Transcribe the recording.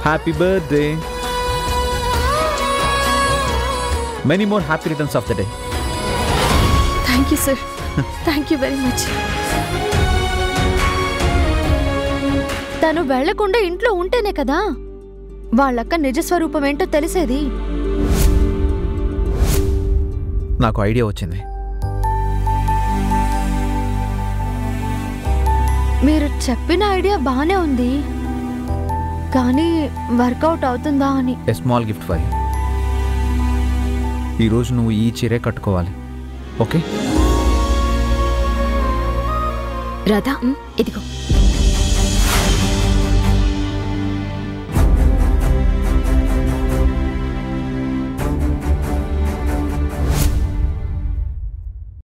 Happy birthday. Many more happy returns of the day. Thank you sir, thank you very much. తను వెళ్లకుండా ఇంట్లో ఉంటేనే కదా వాళ్ళక్క నిజస్వరూపం ఏంటో తెలిసేది. నాకు ఐడియా వచ్చింది. మీరు చెప్పిన ఐడియా బానే ఉంది, కానీ వర్కౌట్ అవుతుందా అని. A small gift for you. ఈరోజు నువ్వు ఈ చీరే కట్టుకోవాలి, ఓకే? రాధా, ఇదిగో